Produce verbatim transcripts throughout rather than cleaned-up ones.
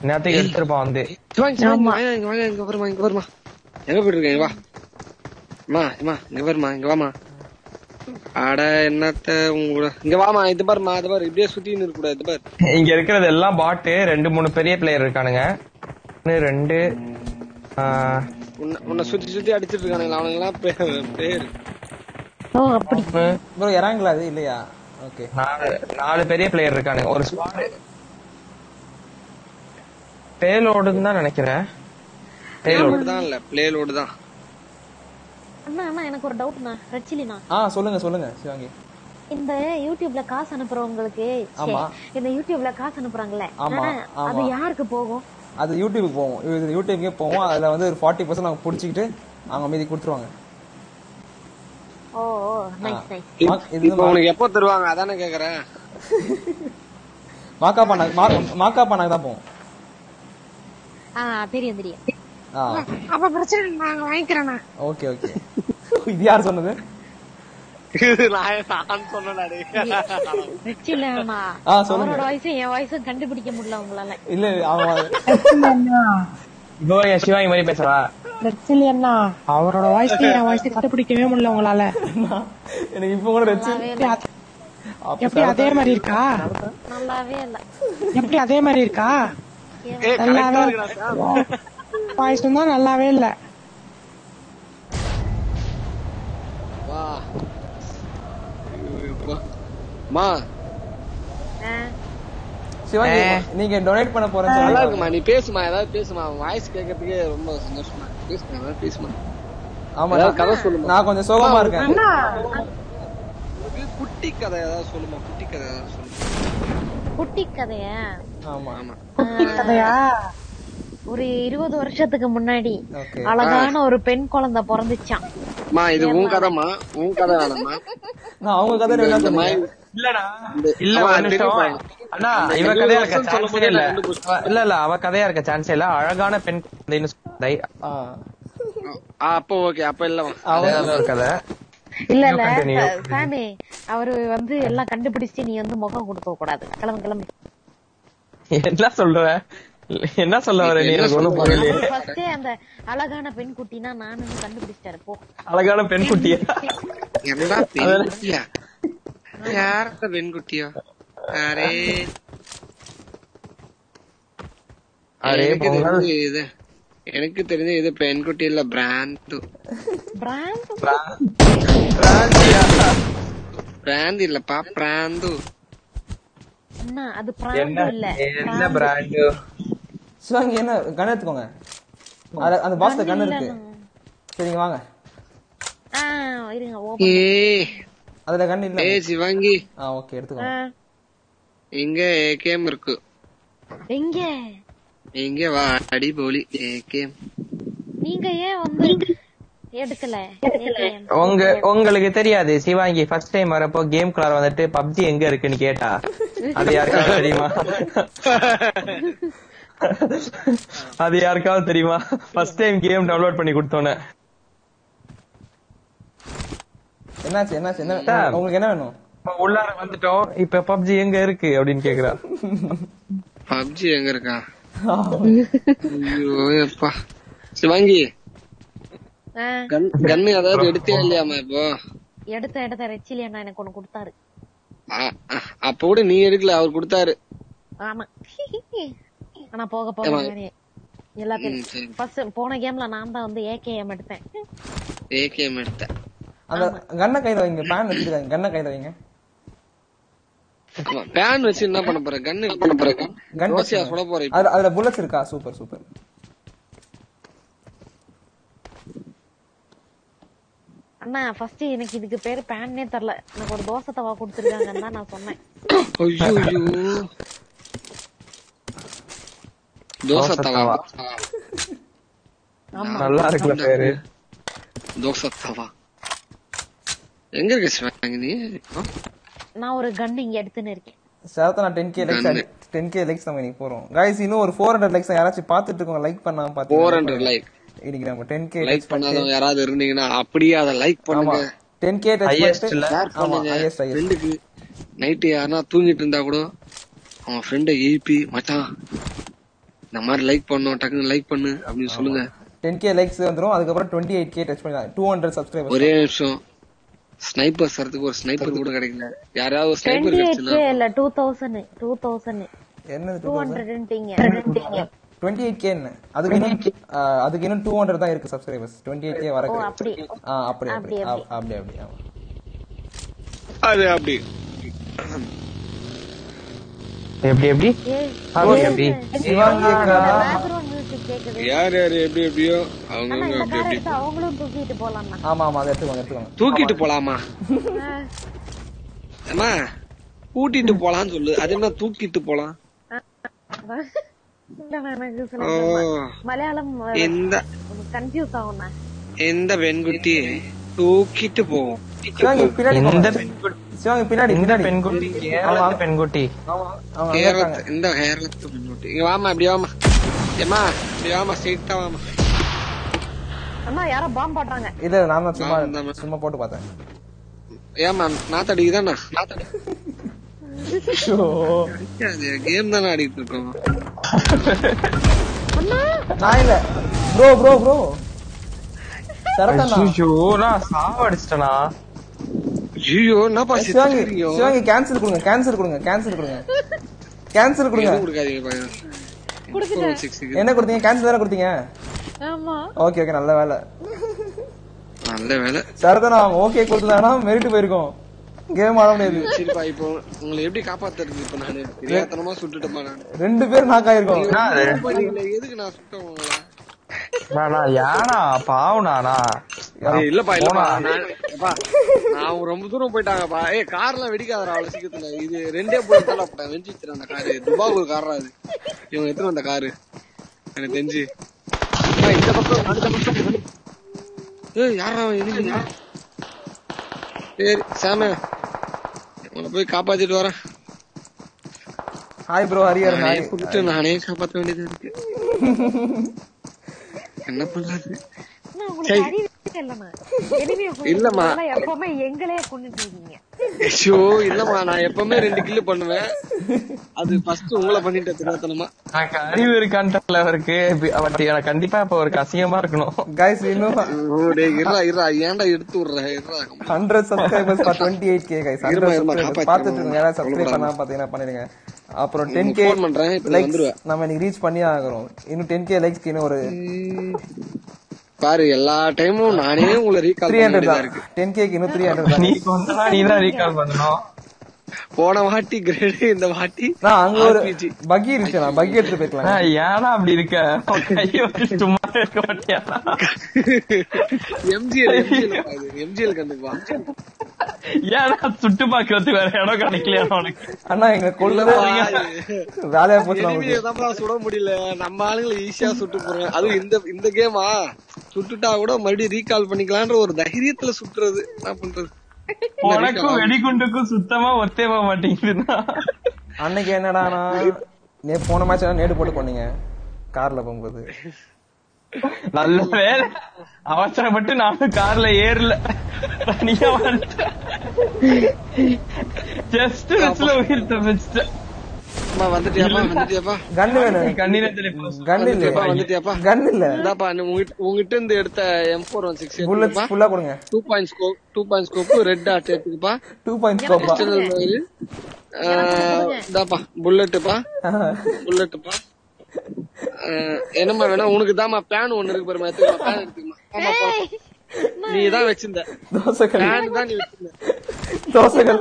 நேரத்துக்கு எடுத்துருப்பான் வந்து. இங்க வாங்க இங்க வருமா இங்க வருமா எங்க போயிட்டு இருக்கேன் வா அம்மா அம்மா இங்க வருமா இங்க வாமா. அட என்னத்த உங்க இங்க வாமா இது பாருமா இது பாரு இப்படியே சுத்தின்னு இருக்க கூடாது இது பாரு. இங்க இருக்கிறது எல்லாம் பாட்டு. ரெண்டு மூணு பெரிய பிளேயர் இருக்கானுங்க. ரெண்டு உன்னை சுத்தி சுத்தி அடிச்சிட்டு இருக்கானுங்களா அவனுங்க எல்லாம் பேரு. ஓ அப்படி ப்ரோ இறங்கல அது இல்லையா? ஓகே நாலு நாலு பெரிய பிளேயர் இருக்கானுங்க. ஒரு ஸ்குவாட் பேலோடுன்னு தான் நினைக்கிறேன். பேலோடு தான் இல்ல பிளேலோடு தான். அண்ணா அண்ணா எனக்கு ஒரு டவுட்ண்ணா ரச்சிலினா. ஆ சொல்லுங்க சொல்லுங்க சிவாங்கி. இந்த யூடியூப்ல காசு அனுப்புறவங்களுக்கு இந்த யூடியூப்ல காசு அனுப்புறாங்கல்ல அது யாருக்கு போகும்? அது யூடியூபுக்கு போகும். இது யூடியூப்க்கே போகும். அதுல வந்து ஒரு ஃபார்ட்டி பர்சன்ட் அவங்க புடிச்சிக்கிட்டு அவங்க மீதி கொடுத்துருவாங்க. Oh oh nice nice. இது உங்களுக்கு எப்போ தருவாங்க அதானே கேக்குறேன். மாக்கா பண்ணா மாக்கா பண்ணா தான் போகும். ஆ தெரியும் தெரியும். அப்ப பிரச்சனை நாங்க வாங்கிக்கிறேன். Okay okay. இது யார் சொன்னது? கண்டுபிடிக்க முடியல உங்களால. இல்ல சிவாங்கி மாதிரி பேசுறா அவரோட வாய்ஸ் என் வாய்ஸ் கண்டுபிடிக்கவே முடியல உங்களால. எனக்கு இப்ப கூட எப்படி அதே மாதிரி இருக்கா? நல்லாவே இல்ல. எப்படி அதே மாதிரி இருக்கா? நல்லாவே வாய்ஸ் தான் நல்லாவே இல்ல. சிவாங்கி நீங்க டொனேட் பண்ண போறேன். நல்லா இருக்குமா நீ பேசுமா ஏதாவது பேசுமா. வாய்ஸ் கேட்கறதுக்கே ரொம்ப சந்தோஷமா பேசுமா ஏதாவது பேசுமா. ஆமா கதை சொல்லுமா. நான் கொஞ்சம் சோகமா இருக்கேன். குட்டி கதை ஏதாவது சொல்லுமா. குட்டி கதை ஏதாவது சொல்லுமா. குட்டி கதையா? ஆமா ஆமா குட்டி கதையா? ஒரு இருபது வருஷத்துக்கு முன்னாடி அழகான ஒரு பெண் குழந்தை பிறந்துச்சான். இது உன் கதைமா உன் கதை வேணாமா? அவங்க கதை இல்லடா இல்ல அண்ணா இவ கதையா இருக்க சான்ஸே இல்ல. இல்ல இல்ல அவ கதையா இருக்க சான்ஸே இல்ல. அழகான பெண் குழந்தைன்னு அப்ப ஓகே அப்ப இல்ல கதை இல்ல இல்ல சாமி அவரு வந்து எல்லாம் கண்டுபிடிச்சு நீ வந்து முகம் கொடுக்க கூடாது. கிளம்பு கிளம்பு. என்ன சொல்ற என்ன சொல்ல வர நீ? ஃபர்ஸ்டே அந்த அழகான பெண் குட்டினா நானும் கண்டுபிடிச்சிட்டாரு போ. அழகான பெண் குட்டியா? என்னடா பெண் குட்டியா? யாரா பெண் குட்டியா? அரே அரே இது எனக்கு தெரிஞ்ச இது பெண் குட்டி இல்ல பிராண்ட். பிராண்ட் பிராண்டியா? பிராண்ட் இல்லப்பா பிராண்ட். அண்ணா அது பிராண்ட் இல்ல. என்ன பிராண்ட்? சிவாங்கி என்ன கன் எடுத்துக்கோங்க. அந்த பாக்ஸ்ல கன் இருக்கு. சரிங்க வாங்க. ஆ இருங்க ஓபன். ஏய் அதுல கன் இல்ல. ஏய் சிவாங்கி. ஆ ஓகே எடுத்துக்கோங்க. இங்க ஏகேஎம் இருக்கு. எங்க? இங்க வா அடி போலி ஏகேஎம். நீங்க ஏன் வந்து எடுக்கல? உங்க உங்களுக்கு தெரியாது சிவாங்கி ஃபர்ஸ்ட் டைம் வரப்போ கேம் குளார் வந்துட்டு பப்ஜி எங்க இருக்குன்னு கேட்டா அது யாருக்காவது தெரியுமா? அது யாருக்காவது தெரியுமா? ஃபர்ஸ்ட் டைம் கேம் டவுன்லோட் பண்ணி கொடுத்தோன்னே என்னாச்சு என்னாச்சு என்ன உங்களுக்கு என்ன வேணும்? உள்ளார வந்துட்டோம். இப்ப பப்ஜி எங்க இருக்கு அப்படின்னு கேக்குறா. பப்ஜி எங்க இருக்கா? ஐயோப்பா சிவாங்கி கன்னு ஏதாவது எடுத்தே இல்லையாமா? இப்போ எடுத்த எடுத்த ரெச்சிலி அண்ணா எனக்கு ஒண்ணு கொடுத்தாரு. அப்ப கூட நீ எடுக்கல அவர் கொடுத்தாரு. ஆமா ஆனா போக போக எல்லாத்தையும் ஃபர்ஸ்ட் போன கேம்ல நான் தான் வந்து ஏகேஎம் எடுத்தேன். ஏகேஎம் எடுத்தேன். அந்த கன்ன கையில வைங்க. பேன் வச்சிருக்காங்க கன்ன கையில வைங்க. ஆமா பேன் வச்சு என்ன பண்ண போற? கன் என்ன பண்ண போற? கன் ரோசியா சுட போற. அதுல அதுல புல்லட்ஸ் இருக்கா? Super super. அண்ணா ஃபர்ஸ்ட் எனக்கு இதுக்கு பேரு பேன்னே தெரியல. எனக்கு ஒரு தோசை தவா கொடுத்துருக்காங்கன்னு தான் நான் சொன்னேன். ஐயோ தோசை தவா நல்லா இருக்குல பேரு தோசை தவா. எங்க இருக்க சிவாங்கி நீ? நான் ஒரு கன் இங்க எடுத்துன்னு இருக்கேன். சேரத்த நான் ten K likes ten K likes நம்ம இன்னைக்கு போறோம். गाइस இன்னும் ஒரு four hundred லைக்ஸ் யாராச்சும் பாத்துட்டு இருக்கோங்க. லைக் பண்ணாம பாத்தீங்க. four hundred லைக் இன்னைக்கு நம்ம ten கே லைக் பண்ணாதவங்க யாராவது இருந்தீங்கன்னா அப்படியே அத லைக் பண்ணுங்க. ten கே டச் பண்ணிட்டு ஷேர் பண்ணுங்க. ஃப்ரெண்டுக்கு நைட் யாரனா தூங்கிட்டு இருந்தா கூட அவன் ஃப்ரெண்ட ஏபி மச்சான் இந்த மாதிரி லைக் பண்ணோம் டக்குன்னு லைக் பண்ணு அப்படின்னு சொல்லுங்க. டென் கே லைக்ஸ் வந்துரும். அதுக்கப்புறம் டுவெண்ட்டி எயிட் கே டச் பண்ணலாம். Two hundred subscribers. ஒரே நிமிஷம் ஸ்னைப்பர் சரத்துக்கு ஒரு ஸ்னைப்பர் கூட கிடைக்கல. யாராவது ஒரு ஸ்னைப்பர் கிடைச்சா இல்ல two thousand two thousand என்னது two hundred ன்டிங்க டுவெண்ட்டி எயிட் கே ன்னு. அதுக்கு இன்னும் அதுக்கு இன்னும் டூ ஹண்ட்ரட் தான் இருக்கு சப்ஸ்கிரைபர்ஸ். டுவெண்ட்டி எயிட் கே வரக்கு. ஓ அப்படி ஆ அப்படி அப்படி அப்படி அப்படி அது அப்படி எப்படி எப்படி அப்படி எப்படி சிவாங்கி அக்கா பேக்ரவுண்ட் மியூசிக் கேக்குது. யார் யார் எப்படி எப்படியோ அவங்க ஆனா அவங்க இந்த அப்படி காரை அப்படி எடுத்து அவங்களும் தூக்கிட்டு போலாம்னா. ஆமா ஆமா அதை எடுத்துக்கோங்க எடுத்துக்கோங்க. தூக்கிட்டு போலாமா? அம்மா கூட்டிட்டு போலான்னு சொல்லு. அது என்ன தூக்கிட்டு போலாம்? இல்ல எனக்கு சில மலையாளம் இந்த கன்ஃபியூஸ் ஆகும்னா இந்த பெண்குட்டி தூக்கிட்டு போவோம். சிவாங்கி பின்னாடி இந்த சிவாங்கி பின்னாடி இந்த பின்னாடி பெண்குட்டி கேரளத்து பெண்குட்டி அவங்க கேரளத்து இந்த கேரளத்து பெண்குட்டி. இங்க வாமா இப்படி வாமா. ஏமா இப்படி வாமா ஸ்ட்ரைட்டா வாமா. அண்ணா யாரோ பாம்பு போட்டாங்க. இல்ல நான் தான் சும்மா சும்மா போட்டு பார்த்தேன். ஏமா நாத்தடிக்குதாண்ணா நாத்தடி கேம் தானே ஆடிட்டு இருக்கோம். நான் இல்ல ப்ரோ ப்ரோ ப்ரோ சரத்தண்ணா. ஐயோ நான் சாவடிச்சிட்டேனா. ஐயோ என்னப்பா சிவாங்கி சிரிக்கிறீங்க? சிவாங்கி கேன்சல் கொடுங்க கேன்சல் கொடுங்க கேன்சல் கொடுங்க கேன்சல் கொடுங்க. கொடுக்காதீங்க பையன். என்ன கொடுத்தீங்க? கேன்சல் தானே கொடுத்தீங்க? ஆமா ஓகே ஓகே நல்ல வேலை நல்ல வேலை. சரத்தண்ணா ஓகே கொடுத்ததானா மெரிட்டு போயிருக்கோம். கேம் ஆட முடியாது. சரிப்பா இப்போ உங்களை எப்படி காப்பாத்துறது? இப்ப நானு தெரியாதனமா சுட்டுட்டேப்பா நானு. ரெண்டு பேர் நாக் ஆயிருக்கோம். எதுக்கு நான் சுட்டேன் உங்களை? யானா பாவனானா இல்லப்பா இல்லப்பா நான் ரொம்ப தூரம் போயிட்டாங்கப்பா. ஏ கார்லாம் வெடிக்காதரா அவ்வளவு சீக்கிரத்துல. இது ரெண்டே போயிட்டாலும் வெஞ்சி வச்சிருந்த அந்த காரு துபாய் ஒரு காரா அது. இவங்க எத்தனை வந்த காரு எனக்கு தெரிஞ்சு இந்த பக்கம் அடுத்த பக்கம். ஏய் யாரா எதுக்கு? சரி சாம உங்களை போய் காப்பாத்திட்டு வரேன். ஹாய் ப்ரோ ஹரியர். நானே காப்பாத்த வேண்டியதா இருக்கு. என்ன பண்றது? இல்லம்மா எப்பவுமே எங்களே கொண்டுட்டு இருக்கீங்க. ஐயோ இல்லம்மா நான் எப்பவுமே ரெண்டு கில்லு பண்ணுவேன். அது ஃபர்ஸ்ட் உங்களை பண்ணிட்டு தெரியாதனமா. எனக்கு அறிவு இருக்கான்ல அவருக்கு. எனக்கு கண்டிப்பா இப்ப ஒரு அசிங்கமா இருக்கணும். கைஸ் இன்னும் இருடா இருடா ஏன்டா எடுத்து விடுற இருடா. Hundred subscribers for twenty eight K guys. பாத்துட்டு இருக்கோம். யாராவது சப்ஸ்கிரைப் பண்ணா பாத்தீங்கன்னா பண்ணிடுங்க. அப்புறம் டென் கே லைக்ஸ் நம்ம இன்னைக்கு ரீச் பண்ணி ஆகிறோம். இன்னும் டென் கே லைக்ஸ்க்கு இன்னும் ஒரு பாரு எல்லா டைமும் நானே உங்களை ரீகால் த்ரீ ஹண்ட்ரட் தான் இருக்கு. டென் கேக்கு இன்னும் த்ரீ ஹண்ட்ரட். நீ வந்தா நீ தான் ரீகால் பண்ணணும். போன வாட்டி கிரேட் இந்த வாட்டி நான் அங்க ஒரு பக்கி இருக்கு. நான் பக்கி எடுத்து போய்க்கலாம். ஏன்னா அப்படி இருக்க சும்மா இருக்க மாட்டியா? எம்ஜிஎல் எம்ஜிஎல் எம்ஜிஎல் கண்டுப்பா. ஏன்னா சுட்டு பாக்குறதுக்கு வேற இடம் கிடைக்கலையா உனக்கு? அண்ணா எங்க கொள்ள வேலையா போச்சு. சுட முடியல. நம்ம ஆளுங்களை ஈஸியா சுட்டு போறேன். அதுவும் இந்த இந்த கேமா சுட்டுட்டா கூட மறுபடியும் ரீகால் பண்ணிக்கலான்ற ஒரு தைரியத்துல சுட்டுறது. என்ன பண்றது? உனக்கும் வெடிகுண்டுக்கும் சுத்தமா ஒத்தே போக மாட்டேங்குதுன்னா அன்னைக்கு என்னடானா நே போன மேட்ச் நேடு போட்டு போனீங்க கார்ல போகும்போது. நல்ல வேலை அவசரப்பட்டு நானும் கார்ல ஏறல. தனியா வந்துட்டேன். ஜஸ்ட் மிஸ்ல உயிர் தப்பிச்சிட்டேன். கன்னு வேணும். கன்னு இல்ல வந்துட்டியாப்பா? கன்னு இல்ல. இந்தாப்பா உங்ககிட்ட இருந்து எடுத்த M four one six bullets ஃபுல்லா கொடுங்க. Two point scope two point scope red dot எடுத்துக்குப்பா. டூ பாயிண்ட் ஸ்கோப் இந்தாப்பா புல்லட்டுப்பா புல்லட்டுப்பா. என்னம்மா வேணா உனக்கு தாமா பிளான் ஒண்ணு இருக்கு பாருமா. பிளான் எடுத்துக்கமா. ஆமாப்பா நீதான் வச்சிருந்த தோசைகள் தான் நீ வச்சிருந்த தோசைகள்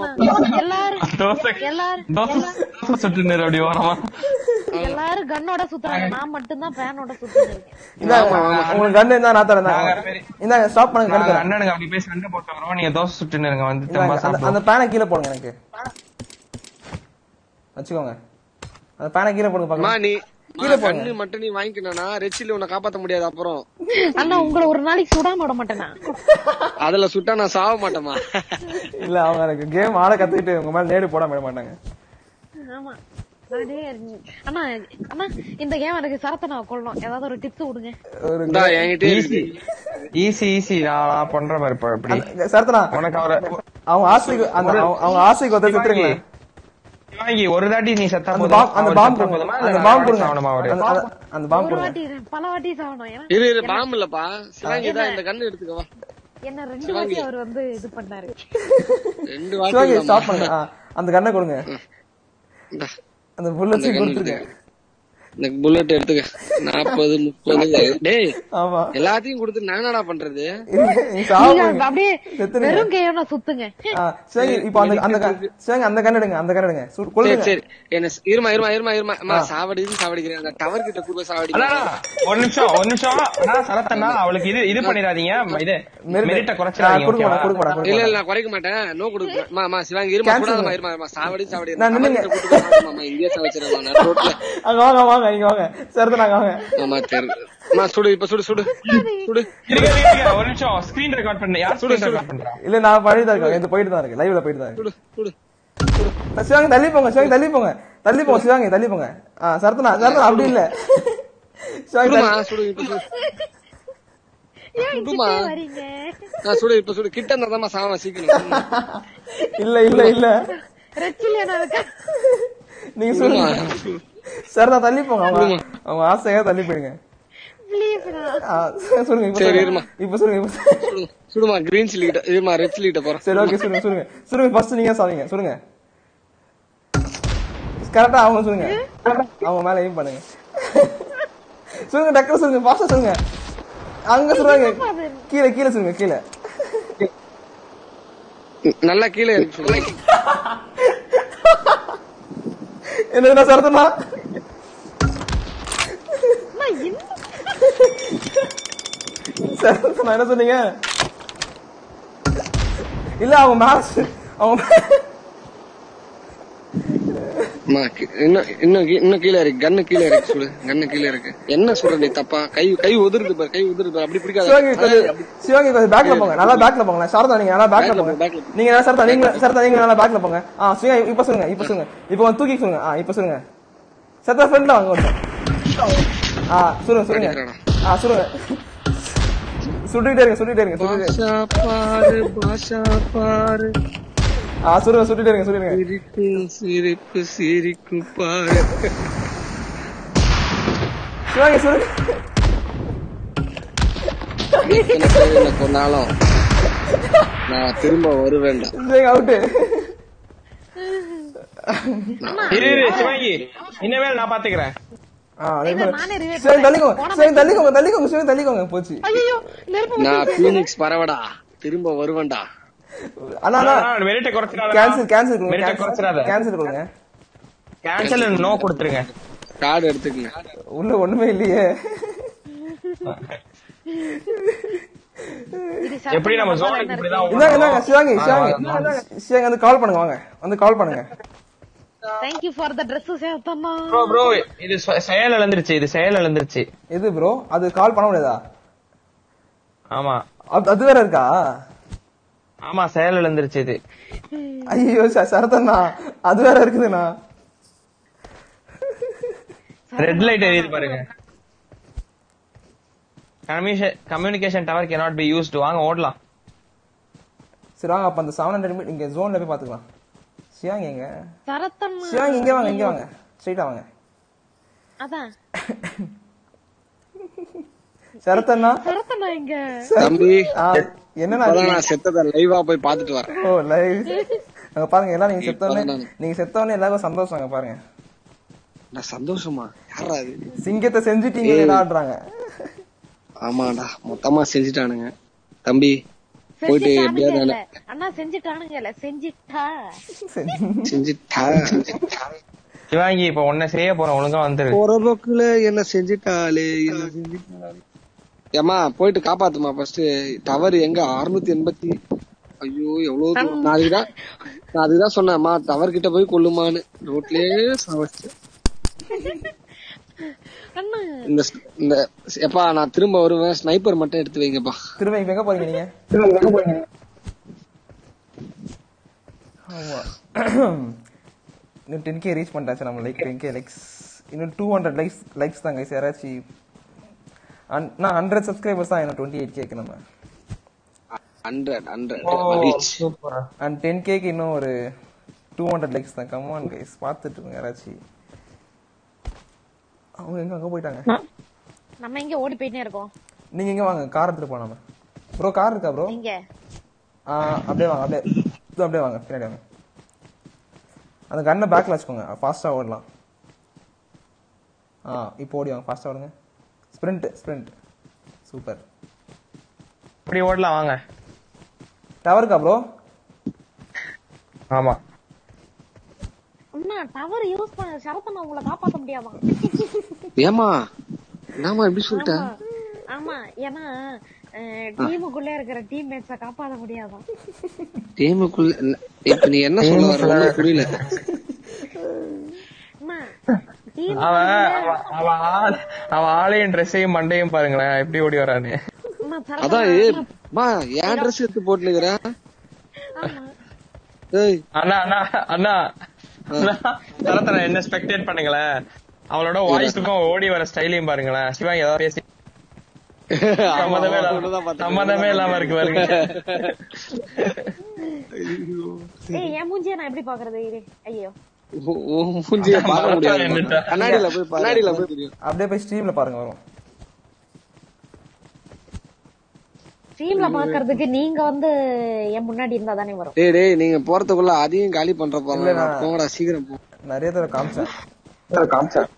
எல்லாரும் கண்ணோட சுத்துறாங்க. நான் மட்டும் தான் பேனோட சுத்துறேன். உங்களுக்கு கண்ணு இருந்தா நான் தரேன். இந்த ஸ்டாப் பண்ணுங்க. அண்ணனுக்கு அப்படி போய் சண்டை போட்டு வரோம். நீங்க தோசை சுட்டுன்னு இருங்க. வந்து அந்த பேனை கீழே போடுங்க. எனக்கு வச்சுக்கோங்க. அந்த பேனை கீழே போடுங்க பாக்கலாம். நீ கண்ணு மட்டும் நீ வாங்கிக்கணும்னா ரெச்சில உன்னை காப்பாத்த முடியாது. அப்புறம் அண்ணா உங்களை ஒரு நாளைக்கு சுடாம விட மாட்டேனா? அதுல சுட்டா நான் சாவ மாட்டேமா? இல்ல அவங்க எனக்கு கேம் ஆட கத்துக்கிட்டு உங்க மேல நேடு போடாம விட மாட்டாங்க. ஆமா அண்ணா அண்ணா இந்த கேம் எனக்கு சரத்தனா கொள்ளணும். ஏதாவது ஒரு டிப்ஸ் கொடுங்க. ஈஸி ஈஸி நான் பண்ற மாதிரி இப்படி சரத்தனா உனக்கு அவரை அவங்க ஆசைக்கு அந்த அவங்க ஆசைக்கு ஒருத்தர் சுத்துறீங்களா? சிவாங்கி ஒரு தாட்டி நீ செத்தா அந்த பாம் அந்த பாம் போடுமா அந்த பாம் போடுங்க அந்த பாம் போடுங்க பல வாட்டி சாவணும். இரு இரு பாம் இல்லப்பா சிவாங்கி தான் இந்த கண்ணு எடுத்துக்கவா. என்ன ரெண்டு வாட்டி அவர் வந்து இது பண்ணாரு. ரெண்டு வாட்டி ஸ்டாப் பண்ணுங்க. அந்த கண்ணை கொடுங்க. அந்த புல்லட் கொடுத்துருங்க. இந்த புல்லட் எடுத்துக்க. நாற்பது முப்பது டேய் ஆமா எல்லாத்தையும் கொடுத்து நான் என்னடா பண்றது? அப்படியே வெறும் கையோட சுத்துங்க. சரி இப்போ அந்த அந்த சரி அந்த கண்ண எடுங்க அந்த கண்ண எடுங்க. சரி சரி என்ன இருமா இருமா இருமா இருமா அம்மா சாவடி சாவடிக்கிறேன். அந்த டவர் கிட்ட கூட சாவடிக்கிறேன். ஒரு நிமிஷம் ஒரு நிமிஷம் அண்ணா சரத்தண்ணா அவளுக்கு இது இது பண்ணிராதீங்க. இது மெரிட்ட குறைச்சிராதீங்க. கொடுங்க கொடுங்க கொடுங்க. இல்ல இல்ல நான் குறைக்க மாட்டேன். நோ கொடுங்க. அம்மா அம்மா சிவாங்கி இருமா கூடாதம்மா இருமா இருமா சாவடி சாவடி நான் அம்மா இங்கே சாவடிச்சறேன் நான் ரோட்ல. அங்க வாங்க வாங்க இங்க வாங்க. சரத்தண்ணா வாங்க. ஆமா தெரு. அம்மா சுடு இப்ப சுடு சுடு சுடு. இருங்க இருங்க ஒரு நிமிஷம் ஸ்கிரீன் ரெக்கார்ட் பண்ணு. யார் ஸ்கிரீன் ரெக்கார்ட் பண்றா? இல்ல நான் பண்ணிட்டு இருக்கேன். இது போயிட்டு தான் இருக்கு. லைவ்ல போயிட்டு தான் இருக்கு. சுடு சுடு. சிவாங்கி தள்ளி போங்க. சிவாங்கி தள்ளி போங்க. தள்ளி போங்க சிவாங்கி தள்ளி போங்க. ஆ சரத்தண்ணா சரத்தண்ணா அப்படி இல்ல. சிவாங்கி சுடு இப்ப சுடு. சுடுமா. நான் சுடு இப்ப சுடு. கிட்ட இருந்தா சாவ சீக்கிரம். இல்ல இல்ல இல்ல. ரெச்சில நான் நீங்க சொல்லுங்க. சார் நான் தள்ளி போங்க. அவங்க அவங்க ஆசையா தள்ளி போயிடுங்க. சொல்லுங்க சரி இருமா இப்ப சொல்லுங்க. சுடுமா கிரீன் சில்லிட்ட இருமா ரெட் சில்லிட்ட போறேன். சரி ஓகே சொல்லுங்க சொல்லுங்க சொல்லுங்க. ஃபர்ஸ்ட் நீங்க சாவீங்க சொல்லுங்க. கரெக்டா அவங்க சொல்லுங்க. அவங்க மேல எய்ம் பண்ணுங்க. சொல்லுங்க டக்கர் சொல்லுங்க. ஃபாஸ்டா சொல்லுங்க. அங்க சொல்லுங்க. கீழே கீழே சொல்லுங்க. கீழே நல்லா கீழே இருக்கு சொல்லுங்க. என்ன சரத்தண்ணா சரத்தண்ணா என்ன சொன்னீங்க? இல்ல அவங்க மேல அவங்க இன்னும் இன்னும் இன்னும் கீழே இருக்கு. கண்ணு கீழே இருக்கு. சுடு கண்ணு கீழே இருக்கு. என்ன சொல்ற நீ தப்பா? கை கை உதிருது பாரு. கை உதிருது பாரு. அப்படி பிடிக்காது. சிவாங்கி கொஞ்சம் பேக்ல போங்க. நல்லா பேக்ல போங்க. சாரதா நீங்க நல்லா பேக்ல போங்க. நீங்க நல்லா சரதா நீங்க சரதா நீங்க நல்லா பேக்ல போங்க. ஆ சிவாங்கி இப்ப சொல்லுங்க. இப்ப சொல்லுங்க. இப்ப வந்து தூக்கி சொல்லுங்க. ஆ இப்ப சொல்லுங்க. சரதா ஃப்ரெண்ட்ல வாங்க வந்து. ஆ சொல்லுங்க சொல்லுங்க. ஆ சொல்லுங்க. சுட்டிட்டே இருங்க சுட்டிட்டே இருங்க. பாஷா பாரு பாஷா பாரு. ஆ சொல்லுங்க சுட்டிட்டே இருங்க சொல்லுங்க. சிரிப்பு சிரிப்பு சிரிப்பு பாரு. சிவாங்கி சொல்லுங்க. என்ன கொண்டாலும் நான் திரும்ப வருவேன்டா. அவுட்டு. இரு இரு சிவாங்கி இனிமேல் நான் பாத்துக்கிறேன். நான் பீனிக்ஸ் பரவடா திரும்ப வருவேன்டா. அண்ணா மெரிட்ட குறைச்சிராத. கேன்சல் கேன்சல் மெரிட்ட குறைச்சிராத. கேன்சல் கொடுங்க. கேன்சல் நோ கொடுத்துருங்க. கார்டு எடுத்துக்கங்க. உள்ள ஒண்ணுமே இல்லையே. எப்படி நம்ம ஜோனுக்கு இப்படி தான். இந்தாங்க இந்தாங்க சிவாங்கி சிவாங்கி சிவாங்கி வந்து கால் பண்ணுங்க. வாங்க வந்து கால் பண்ணுங்க. Thank you for the dress சேத்தம்மா. bro bro இது செயல் இழந்துருச்சு. இது செயல் இழந்துருச்சு. எது bro? அது கால் பண்ண முடியாதா? ஆமா அது வேற இருக்கா? ஆமா செயல் இழந்துருச்சு இது. ஐயோ சரதண்ணா அது வேற இருக்குதுண்ணா. ரெட் லைட் எரியுது பாருங்க. Communication tower cannot be used. வாங்க ஓடலாம். சரி வாங்க அப்ப அந்த seven hundred மீட்டர் இங்க ஜோன்ல போய் பாத்துக்கலாம். சியாங்க எங்க? சரத்தண்ணா சியாங்க இங்க வாங்க இங்க வாங்க. ஸ்ட்ரைட்டா வாங்க. அதான். சரத்தண்ணா சரத்தண்ணா எங்க? தம்பி என்னன்னா நான் செத்தத லைவா போய் பாத்துட்டு வரேன். Oh live. அங்க பாருங்க எல்லாம் நீங்க செத்தவனே நீங்க செத்தவனே எல்லாரும் சந்தோஷங்க பாருங்க. நான் சந்தோஷமா? யாரா அது? சிங்கத்தை செஞ்சிட்டீங்கடான்றாங்க. ஆமாடா மொத்தமா செஞ்சிட்டானுங்க. தம்பி போயிட்டு எப்படியாவது அண்ணா செஞ்சிட்டானுங்கல செஞ்சிட்டா செஞ்சிட்டா சிவாங்கி இப்ப உன்ன செய்ய போறோம். ஒழுங்கா வந்துரு. போறபோக்குல என்ன செஞ்சிட்டாலே என்ன செஞ்சிட்டாலே. ஏமா போயிட்டு காப்பாத்துமா ஃபர்ஸ்ட். டவர் எங்க? அறுநூத்தி எண்பத்தி ஐயோ எவ்வளவு தூரம். நான் அதுதான் நான் அதுதான் சொன்னேன்மா டவர் கிட்ட போய் கொல்லுமான்னு. ரோட்லயே சவச்சு இந்த இந்த எப்பா நான் திரும்ப வருவேன். ஸ்னைப்பர் மட்டும் எடுத்து வைங்கப்பா. திரும்ப எங்க போறீங்க நீங்க? திரும்ப எங்க போறீங்க? ஆமா இன்னும் ten K ரீச் பண்ணிட்டாச்சு நம்ம. லைக் ten K லைக்ஸ் இன்னும் two hundred லைக்ஸ் லைக்ஸ் தான் गाइस. யாராச்சும் நான் one hundred சப்ஸ்கிரைபர்ஸ் தான். இன்னும் twenty-eight K க்கு நம்ம one hundred one hundred reach. Super. and ten K க்கு இன்னும் ஒரு டூ ஹண்ட்ரட் லைக்ஸ் தான். கமான் கைஸ், பார்த்துட்டு இருக்கோங்க யாராச்சும். அவங்க எங்க அங்க போயிட்டாங்க. நம்ம எங்க ஓடி போயிட்டே இருக்கோம். நீங்க எங்க வாங்க, கார் எடுத்துட்டு போனாம. ப்ரோ கார் இருக்கா ப்ரோ? எங்க? ஆ அப்படியே வாங்க, அப்படியே இது அப்படியே வாங்க, பின்னாடி வாங்க. அந்த கன்னை பேக்ல வச்சுக்கோங்க, ஃபாஸ்டா ஓடலாம். ஆ இப்போ ஓடி வாங்க, ஃபாஸ்டா ஓடுங்க. Sprint sprint super. இப்படி ஓடலாம் வாங்க. டவர் இருக்கா ப்ரோ? ஆமா. அண்ணா டவர் யூஸ் பண்ண சரத்தண்ணா உங்களை காப்பாத்த முடியாமா? ஏமா நாம எப்படி சொல்லிட்ட? ஆமா, ஏன்னா டீமுக்குள்ள இருக்கிற டீம் மேட்ஸ காப்பாத்த முடியாதான். டீமுக்குள்ள இப்ப நீ என்ன சொல்ல வர புரியல. அவன் ஆளையும் ட்ரெஸ்ஸையும் மண்டையும் பாருங்களேன் எப்படி ஓடி வரானு. அதான் ஏன் ட்ரெஸ் எடுத்து போட்டுக்கிற? அண்ணா அண்ணா அண்ணா தரத்தன என்ன ஸ்பெக்டேட் பண்ணுங்களேன். அவளோட வாய்ஸுக்கும் ஓடி வர ஸ்டைலையும் பாருங்களேன். சிவாங்க ஏதாவது பேசி சம்மந்தமே இல்லாம இருக்கு பாருங்க. என் மூஞ்சிய நான் எப்படி பாக்குறது? ஐயோ கண்ணாடியில போய் கண்ணாடியில போய் அப்படியே போய் ஸ்ட்ரீம்ல பாருங்க வரும். ஸ்ட்ரீம்ல பாக்குறதுக்கு நீங்க வந்து என் முன்னாடி இருந்தா தானே வரும். டேய் டேய் நீங்க போறதுக்குள்ள அதையும் காலி பண்ற போறீங்க. போங்கடா சீக்கிரம் போ. நிறைய தடவை காமிச்சேன் காமிச்சேன்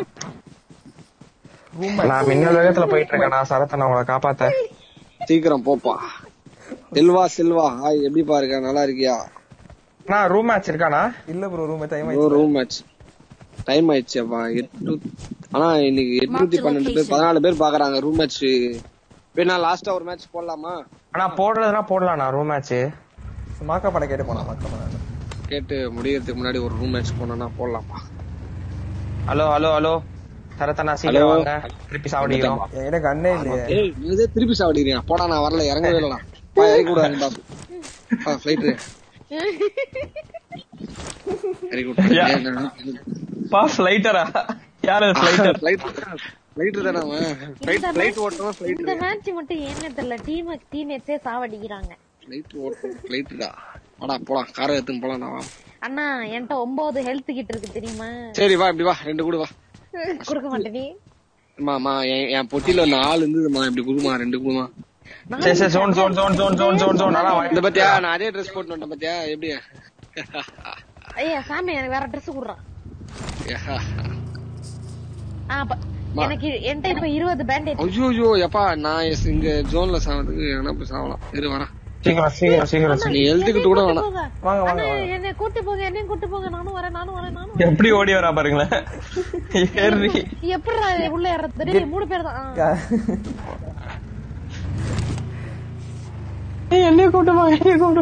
நான் மின்னல் வேகத்துல போயிட்டு இருக்கேன். நான் சரத்தனை உங்களை காப்பாத்த. சீக்கிரம் போப்பா. செல்வா செல்வா ஹாய், எப்படி பாருங்க, நல்லா இருக்கியா? நான் ரூம் மேட்ச் இருக்கானா? இல்ல ப்ரோ, ரூம் டைம் ஆயிடுச்சு. ரூம் மேட்ச் டைம் ஆயிடுச்சுப்பா. எட்டு ஆனா இன்னைக்கு எட்நூத்தி பன்னெண்டு பேர் பதினாலு பேர் பாக்குறாங்க ரூம் மேட்ச். வேணா லாஸ்டா ஒரு மேட்ச் போடலாமா? ஆனா போடுறதுனா போடலாம். நான் ரூம் மேட்ச் மாக்கா பட கேட்டு போலாம். மாக்கா பட கேட்டு முடியறதுக்கு முன்னாடி ஒரு ரூம் மேட்ச் போனோம்னா போடலாமா? ஹலோ ஹலோ ஹலோ சரத்தனா சீக்கிரம் வாங்க, திருப்பி சாவடிக்கிறோம். என்கிட்ட கண்ணே இல்லையே. ஏய் நீ திருப்பி சாவடிறியா? போடா நான் வரல, இறங்கவே இல்லடா. பா இறங்கி கூடாது பாஸ். பா ஃளைட் வெரி குட். பா ஃளைட்டரா? யாரு ஃளைட்டர்? ஃளைட் ஃளைட்டர் தான அவன். ஃளைட் ஃளைட் ஓட்டறவன் ஃளைட். இந்த மேட்ச் மட்டும் ஏன்னு தெரியல, டீம் டீம்மேட்ஸே சாவடிக்கிறாங்க. ஃளைட் ஓட்டறவன் ஃளைட்டடா. வாடா போலாம், காரை எடுத்து போலாம். நான் வா அண்ணா, என்கிட்ட ஒன்பது ஹெல்த் கிட் இருக்கு தெரியுமா? சரி வா, இப்படி வா, ரெண்டு கூட வா. குடுக்க மாட்டேனே மாமா. என் பொட்டில நாலு இருந்ததுமா, இப்படி குடுமா, ரெண்டு குடுமா. சரி சரி zone zone zone zone zone zone zone. இந்த பத்தியா நான் அதே Dress போட்டு வந்தேன் பத்தியா எப்படி? ஐயா சாமி, எனக்கு வேற Dress குடுறா. எனக்கு என்கிட்ட இப்ப இருபது பேண்டேஜ். ஐயோ ஐயோ எப்பா, நான் இங்க ஜோன்ல சாவதுக்கு என்ன போய் சாவலாம். இரு வரேன். சீக்கிரம் சீக்கிரம் சீக்கிரம். நீ எழுதிக்கிட்டு கூட வேணாம். வாங்க வாங்க. என்னை கூட்டி போங்க, என்னையும் கூட்டி போங்க. நானும் வரேன் நானும் வரேன் நானும். எப்படி ஓடி வரா பாருங்களேன். ஏறி எப்படி உள்ள ஏறது? மூணு பேர் தான். என்னைய கூட்டு போங்க, என்னைய கூட்டு.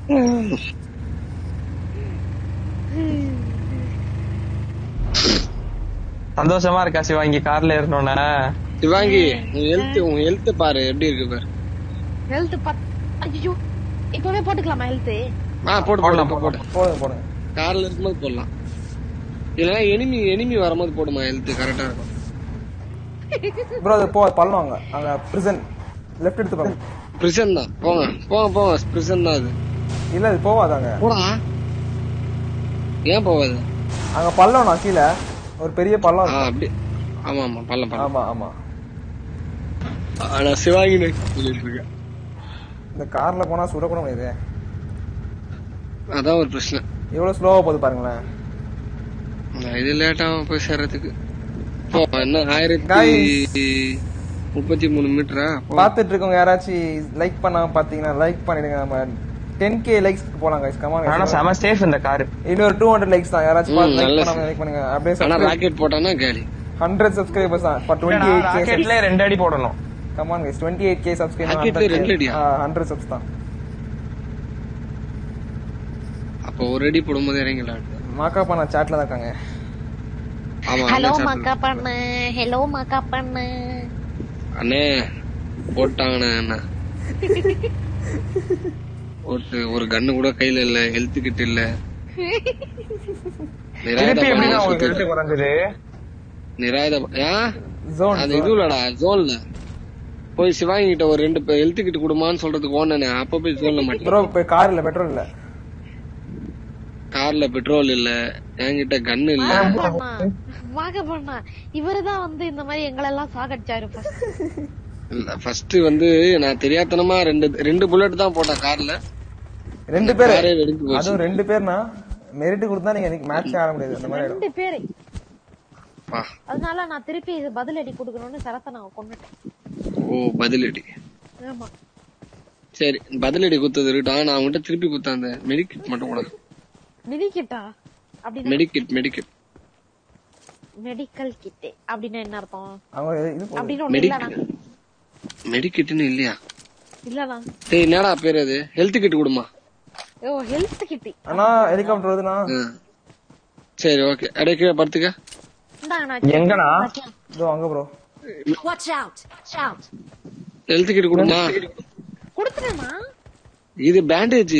சந்தோஷமா இருக்கா சிவாங்கி கார்ல ஏறணும்னா? சிவாங்கி உன் ஹெல்த் உன் ஹெல்த் பாரு எப்படி இருக்கு பாரு. ஹெல்த் பத் ஐயோ இப்பவே போட்டுக்கலாமா ஹெல்த்? ஆ போடு போடலாம் போடு போடுங்க போடுங்க. கார்ல இருக்கும்போது போடலாம். இல்ல எனிமி எனிமி வரும்போது போடுமா, ஹெல்த் கரெக்ட்டா இருக்கும். ப்ரோ அது போ பள்ளவாங்க. அங்க பிரிசன் லெஃப்ட் எடுத்து போங்க. பிரிசன் தான். போங்க போங்க போங்க, பிரிசன் தான் அது. இல்ல அது போவாதாங்க. போடா. ஏன் போவாது? அங்க பள்ளம் நான் கீழ ஒரு பெரிய பள்ளம். ஆ அப்படி. ஆமா ஆமா பள்ளம் பள்ளம். ஆமா ஆமா. ஆனா சிவாங்கி சொல்லிட்டு இருக்கேன். இந்த கார்ல போனா சுட கூட முடியாது. அதான் ஒரு பிரச்சனை. எவ்வளவு ஸ்லோவா போகுது பாருங்களேன். இது லேட்டா போய் சேர்றதுக்கு. போ என்ன ஆயிரத்தி முப்பத்தி மூணு மீட்டரா? பாத்துட்டு இருக்கவங்க யாராச்சும் லைக் பண்ணாம பாத்தீங்கன்னா லைக் பண்ணிடுங்க. நம்ம டென் கே லைக்ஸ் போலாம் गाइस. Come on. ஆனா செம சேஃப் இந்த கார். இன்னொரு டூ ஹண்ட்ரட் லைக்ஸ் தான். யாராச்சும் பார்த்து லைக் பண்ணாம லைக் பண்ணுங்க. அப்படியே ஆனா ராக்கெட் போட்டானா காலி. ஹண்ட்ரட் சப்ஸ்கிரைபர்ஸ் தான். For twenty eight K. ராக்கெட்ல ரெண்டு அடி போடணும். Come on guys. Twenty eight K subscriber. ராக்கெட்ல ரெண்டு அடியா? ஹண்ட்ரட் சப்ஸ் தான். அப்ப ஒரு அடி போடும்போது இறங்கலாம். மாக்கா பண்ண சாட்ல தான் இருக்காங்க. ஆமா. ஹலோ மாக்கா பண்ண. ஹலோ மாக்கா பண்ண. அண்ணே போட்டாங்கண்ணே அண்ணா. போட்டு ஒரு கன்னு கூட கையில இல்ல, ஹெல்த் கிட் இல்ல. திருப்பி எப்படிங்க உங்களுக்கு ஹெல்த் குறஞ்சது? நிராயத ஜோன் அது இதுலடா ஜோன்ல போய் சிவாங்கி கிட்ட ஒரு ரெண்டு ஹெல்த் கிட் குடுமான்னு சொல்றதுக்கு ஓனனே அப்ப போய் ஜோன்ல மாட்டேன். ப்ரோ போய் கார் இல்ல, பெட்ரோல் இல்ல. கார் கார்ல பெட்ரோல் இல்ல, என்கிட்ட கன்னு இல்ல. வாகப்பண்ணா இவருதான் வந்து இந்த மாதிரி எங்களெல்லாம் சாகடிச்சாரு. ஃபர்ஸ்ட் வந்து நான் தெரியாதனமா ரெண்டு ரெண்டு புல்லட் தான் போட்டேன் கார்ல. ரெண்டு பேர், அதுவும் ரெண்டு பேர்னா மெரிட் கொடுத்தா நீங்க மேட்ச் ஆட முடியாது. அந்த மாதிரி ரெண்டு பேர். அதனால நான் திருப்பி பதிலடி கொடுக்கணும்னு சரத்தை நான் கொண்டுட்டேன். ஓ பதிலடி. ஆமா சரி, பதிலடி குத்தது இருக்கட்டும். நான் உங்ககிட்ட திருப்பி குத்தேன் அந்த மெடிக்கிட் மட்டும் கூட. மெடிக்கிட்டா? அப்படின்னா மெடிக்கிட் மெடிக்கிட் மெடிக்கல் கிட் அப்படின்னா என்ன அர்த்தம்? அப்படின்னு மெடிக்கிட்னு இல்லையா? இல்லடா. டேய் என்னடா பேர் அது? ஹெல்த் கிட் கொடுமா. Oh health kit. அண்ணா ஹெலிகாப்டர் வருதுனா. சரி ஓகே, அடே கீழ படுத்துக்க. எங்கடா? இதோ அங்க bro. Watch out shout. Health kit கொடுமா. கொடுத்துறேனா? இது பேண்டேஜ்.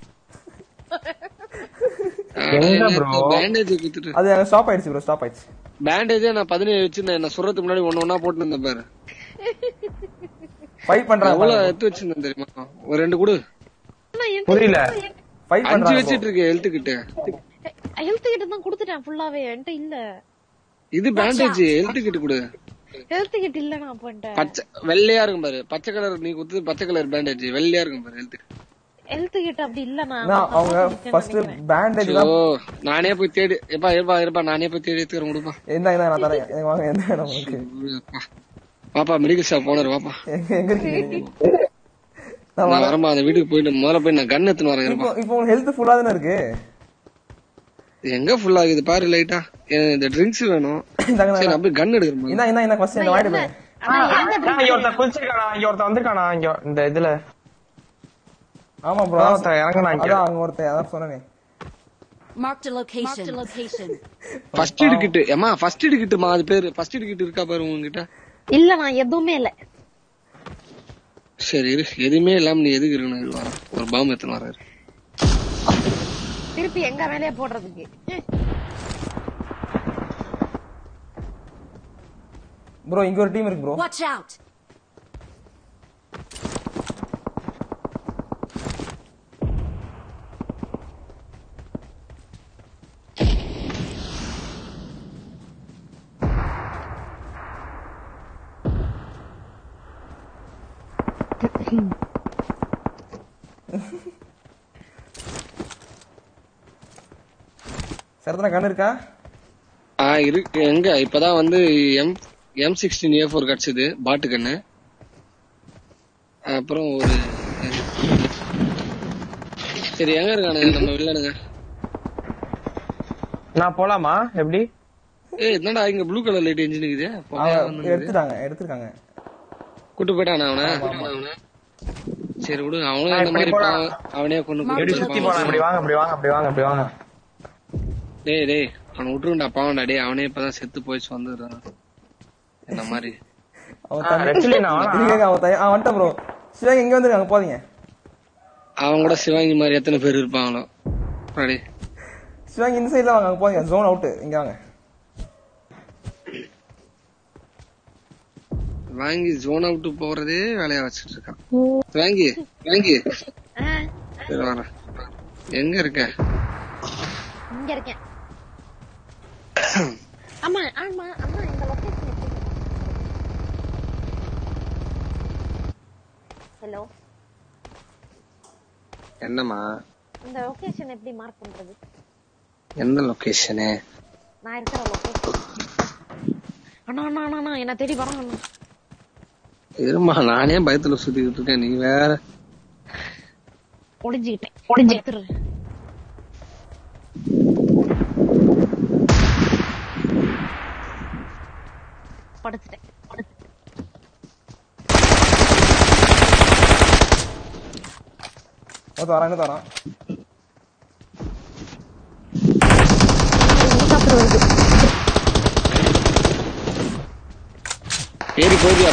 எங்க ப்ரோ? பேண்டேஜ் குத்துட்டு. அது அங்க ஸ்டாப் ஆயிடுச்சு ப்ரோ, ஸ்டாப் ஆயிடுச்சு. பேண்டேஜ் நான் பதினேழு வச்சிருந்தேன். என்ன சுறதுக்கு முன்னாடி ஒண்ணு ஒண்ணா போட்டு இருந்தேன் பாரு. ஃபைட் பண்றாங்க. எவ்வளவு எடுத்து வச்சிருந்தேன் தெரியுமா? ஒரு ரெண்டு குடு. புரியல. ஃபைட் பண்றாங்க. அஞ்சு வச்சிட்டு இருக்கு ஹெல்த் கிட். ஹெல்த் கிட் தான் கொடுத்துட்டேன் ஃபுல்லாவே. என்கிட்ட இல்ல. இது பேண்டேஜ். ஹெல்த் கிட் குடு. ஹெல்த் கிட் இல்ல நான் பண்ணிட்டேன். பச்சை வெள்ளையா இருக்கும் பாரு. பச்சை கலர் நீ குத்து பச்சை கலர் பேண்டேஜ் வெள்ளையா இருக்கும் பாரு. ஹெல்த் ஹெல்த் கிட் அப்படி இல்ல. நான் அவங்க ஃபர்ஸ்ட் பேண்டேஜ் தான். ஓ நானே போய் தேடி. எப்பா எப்பா எப்பா நானே போய் தேடி எடுத்துறேன் கொடுப்பா. என்ன என்ன நான் தரேன். எனக்கு வாங்க. என்ன வேணும் உங்களுக்கு? பாப்பா மெடிக்கல் ஷாப் போனர் வாப்பா. எங்க இருக்கீங்க? நான் வரமா அந்த வீட்டுக்கு போயிட்டு முதல்ல போய் நான் கன் எடுத்துன்னு வரேன். இப்போ இப்போ உங்க ஹெல்த் ஃபுல்லா தான இருக்கு. எங்க ஃபுல் ஆகுது பாரு லைட்டா. எனக்கு இந்த ட்ரிங்க்ஸ் வேணும். சரி நான் போய் கன் எடுக்கறேன். என்ன என்ன என்ன क्वेश्चन என்ன வாடி போய். இங்க ஒருத்த குளிச்சிருக்கானா? இங்க ஒருத்த வந்திருக்கானா? இங்க இந்த இதுல. ஆமா ப்ரோ. ஒருத்த இறங்குனா இங்க. அதான் அங்க ஒருத்த அத சொன்னனே. Marked a location. Marked a location. First aid kit. ஏமா ஃபர்ஸ்ட் எய்ட் கிட்மா அது பேரு. ஃபர்ஸ்ட் எய்ட் கிட் இருக்கா பாரு உங்ககிட்ட? இல்ல நான் எதுவுமே இல்ல. சரி இரு. எதுவுமே இல்லாம நீ எதுக்கு இருக்கணும்? வர ஒரு பாம்பு எடுத்துன்னு வராரு. திருப்பி எங்க மேலயே போடுறதுக்கு. ப்ரோ இங்க ஒரு டீம் இருக்கு ப்ரோ. Watch out. சரதன கன் இருக்கா? ஆ இருக்கு. எங்க இப்பதான் வந்து M M sixteen A four கிடைச்சது பாட்டு கண்ணு. அப்புறம் ஒரு சரி எங்க இருக்கானுங்க நம்ம வில்லனுங்க? நான் போலாமா? எப்படி? ஏய் என்னடா இங்க ப்ளூ கலர் லைட் என்ஜின் இருக்குது. எடுத்துட்டாங்க எடுத்துட்டாங்க. கூட்டு போயிட்டானா அவன? சரி விடு. அவனும் இந்த மாதிரி அவனே கொண்டு எப்படி சுத்தி போலாம்? அப்படி வாங்க அப்படி வாங்க அப்படி வாங்க அப்படி வாங்க. டேய் டேய் அவனை விட்டுருண்டா பாவண்டா. டேய் அவனே இப்பதான் செத்து போயிச்சு வந்துடுறான் இந்த மாதிரி. அவன்ட்ட ப்ரோ சிவாங்கி இங்க வந்துருக்காங்க போதீங்க. அவன் கூட சிவாங்கி மாதிரி எத்தனை பேர் இருப்பாங்களோ. சிவாங்கி இந்த சைட்ல வாங்க போதீங்க. Zone out. இங்க வாங்க. வாங்கி ஜோன் அவுட் போறதே வேலையா வச்சிட்டு இருக்கான். வாங்கி வாங்கி சரி வர. எங்க இருக்க? இங்க இருக்கேன். அம்மா ஆமா அம்மா இந்த லொகேஷன் எப்படி? ஹலோ என்னம்மா இந்த லொகேஷன் எப்படி மார்க் பண்றது? எந்த லொகேஷன்? நான் இருக்கிற லொகேஷன். அண்ணா அண்ணா அண்ணா என்ன தேடி வராங்க. இருமா நானே பயத்துல சுத்திக்கிட்டு இருக்கேன். நீ வேற ஒளிஞ்சுக்கிட்டேன். ஒளிஞ்சுக்கிட்டு படுத்துட்டேன். ஓ தரேன் தரேன். ஏறி போயியா?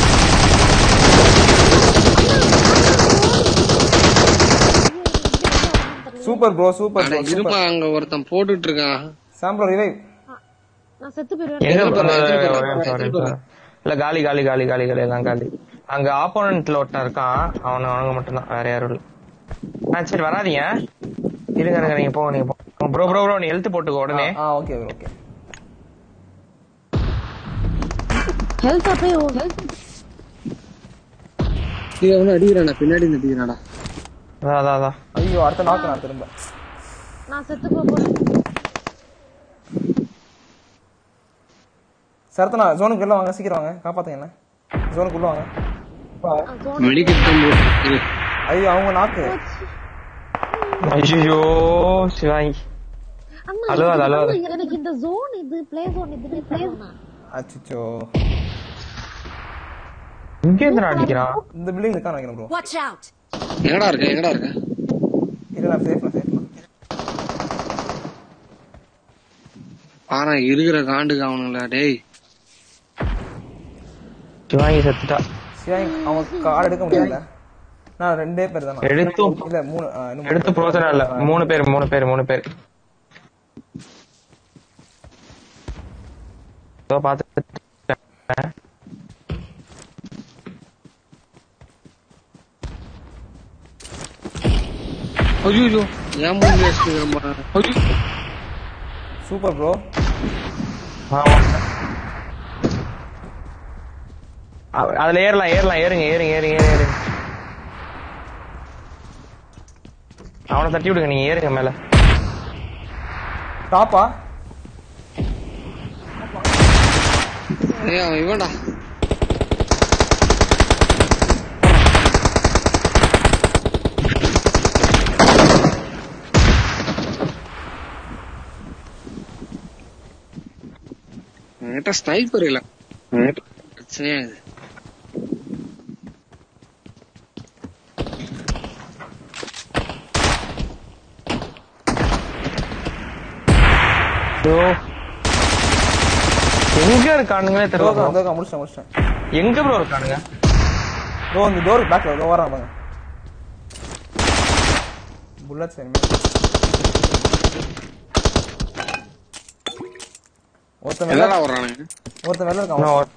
Super bro super bro. இருமா அங்க ஒருத்தன் போட்டுட்டு இருக்கான். Sam bro revive. நான் செத்து போயிடுவேன். இல்ல காலி காலி காலி காலி காலி எல்லாம் காலி. அங்க ஆப்போனன்ட்ல ஒருத்தன் இருக்கான். அவன அவனுங்க மட்டும் தான், வேற யாரும் இல்ல. சரி வராதீங்க. இருங்க இருங்க நீங்க போங்க நீங்க போங்க. ப்ரோ ப்ரோ ப்ரோ நீ ஹெல்த் போட்டுக்கோ உடனே. ஆ ஓகே ப்ரோ ஓகே. ஹெல்த் அப்பே ஓ ஹெல்த். நீ அவன அடிக்குறானே பின்னாடி நிக்குறானடா. அதா அதா அதா. ஐயோ அடுத்த நாக்கு நான் திரும்ப. நான் செத்து போறேன். சரத்தனா ஜோனுக்கு உள்ள வாங்க சீக்கிரம் வாங்க காப்பாத்துங்க என்ன. ஜோனுக்கு உள்ள வாங்க. மெடிக்கெட் தான் போடு. ஐயோ அவங்க நாக்கு. ஐயோ சிவாங்கி. அண்ணா ஹலோ ஹலோ எனக்கு இந்த ஜோன் இது ப்ளே ஜோன் இது ப்ளே ஜோன். அச்சச்சோ. இங்க இருந்து அடிக்கிறான். இந்த பில்டிங் இருக்கா நினைக்கிறேன் ப்ரோ. Watch out. எங்கடா இருக்க எங்கடா இருக்க? இல்ல நான் சேஃப் நான் சேஃப். ஆனா இருக்குற காண்டுக்கு அவனுங்களா டேய். சிவாங்கி செத்துட்டா. சிவாங்கி அவங்க கார்டு எடுக்க முடியல. நான் ரெண்டே பேர் தான். எடுத்து இல்ல மூணு எடுத்து ப்ரோஜனம் இல்ல. மூணு பேர் மூணு பேர் மூணு பேர். தோ பாத்து. ஐயோ ஏன் மூணு ஏஸ்டுமா. ஐயோ சூப்பர் ப்ரோ. ஆமா. அதுல ஏறலாம் ஏறலாம் ஏறுங்க ஏறுங்க ஏறுங்க ஏறுங்க. அவனை தட்டி விடுங்க நீங்க ஏறுங்க மேல. டாப்பா? ஏய் அவன் இவன்டா. என்கிட்ட ஸ்னைப்பர் இல்ல. பிரச்சனையா இது. எங்க இருக்கானுங்களே தெரியல. அதோ முடிச்சேன் முடிச்சேன். எங்க ப்ரோ இருக்கானுங்க? ப்ரோ இந்த டோர் பேக்ல இதோ வரான் பாருங்க. Bullets enemy. ஒருத்த மேல வரானுங்க. ஒருத்த மேல இருக்கான்.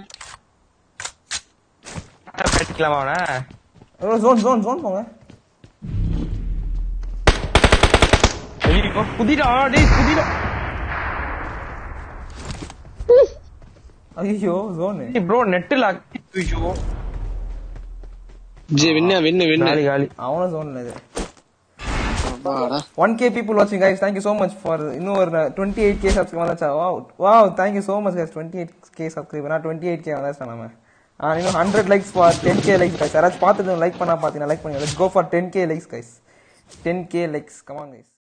அடிக்கலாமா அவனை? ப்ரோ ஜோன் ஜோன் ஜோன் போங்க. ஐயோ குதிடா டேய் குதிடா. ஐயோ ஜோன். Bro net lag. ஐயோ ஜி வின்ன வின்ன வின்ன காலி காலி. அவன ஜோன்ல இது. பாடா. one K people watching guys. Thank you so much for இன்னும் ஒரு twenty-eight K subscribe வந்தாச்சா. Wow wow thank you so much guys. twenty-eight K subscribe நான் twenty-eight K வந்தாச்சா நாம. ஆ இன்னும் one hundred likes for ten K likes guys. யாராச்சும் பார்த்துட்டு like பண்ணா பாத்தீங்கன்னா லைக் பண்ணுங்க. Let's go for ten K likes guys. ten K likes. Come on guys.